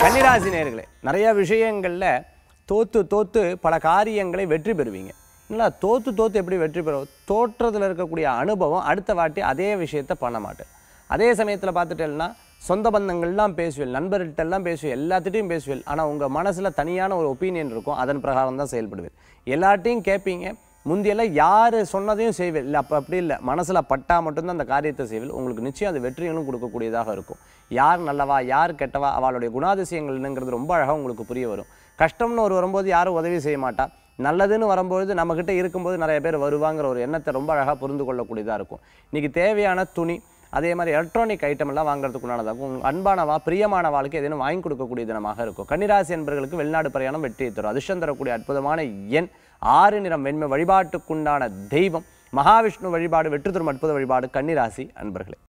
கன்னிராசி நேயர்களே, நிறைய விஷயங்கள்ல தோத்து பல காரியங்களை வெற்றி பெறுவீங்க. இல்லை தோத்து எப்படி வெற்றி பெறும்? தோற்றத்தில் இருக்கக்கூடிய அனுபவம் அடுத்த வாட்டி அதே விஷயத்தை பண்ண மாட்டேன். அதே சமயத்தில் பார்த்துட்டேன்னா சொந்த பந்தங்கள்லாம் பேசுவேன், நண்பர்கள்ட்டெல்லாம் பேசுவேன், எல்லாத்திட்டையும் பேசுவேன். ஆனால் உங்கள் மனசில் தனியான ஒரு ஒப்பீனியன் இருக்கும், அதன் பிரகாரம் தான் செயல்படுவேன். எல்லாட்டையும் கேட்பீங்க, முந்தியெல்லாம் யார் சொன்னதையும் செய்வேன். இல்லை அப்படி இல்லை, மனசில் பட்டா மட்டும்தான் அந்த காரியத்தை செய்வேன். உங்களுக்கு நிச்சயம் அது வெற்றிகளும் கொடுக்கக்கூடியதாக இருக்கும். யார் நல்லவா யார் கெட்டவா அவளுடைய குணாதிசயங்கள் என்னங்கிறது ரொம்ப அழகாக உங்களுக்கு புரிய வரும். கஷ்டம்னு வரும்போது யாரும் உதவி செய்ய மாட்டா, நல்லதுன்னு வரும்போது நம்மக்கிட்ட இருக்கும்போது நிறைய பேர் வருவாங்கிற ஒரு எண்ணத்தை ரொம்ப அழகாக புரிந்து கொள்ளக்கூடியதாக இருக்கும். இன்றைக்கி தேவையான துணி, அதே மாதிரி எலக்ட்ரானிக் ஐட்டம் எல்லாம் வாங்குறதுக்குண்டானதாகும். உங்கள் அன்பானவா பிரியமான வாழ்க்கை எதுவும் வாங்கி கொடுக்கக்கூடிய தினமாக இருக்கும். கன்னிராசி என்பவர்களுக்கு வெளிநாடு பிரயாணம் வெற்றியை தரும். அதிர்ஷ்டம் தரக்கூடிய அற்புதமான எண் 6 நிறம் வெண்மை. வழிபாட்டுக்குண்டான தெய்வம் மகாவிஷ்ணு வழிபாடு வெற்றி தரும் அற்புத வழிபாடு. கன்னிராசி அன்பர்களே.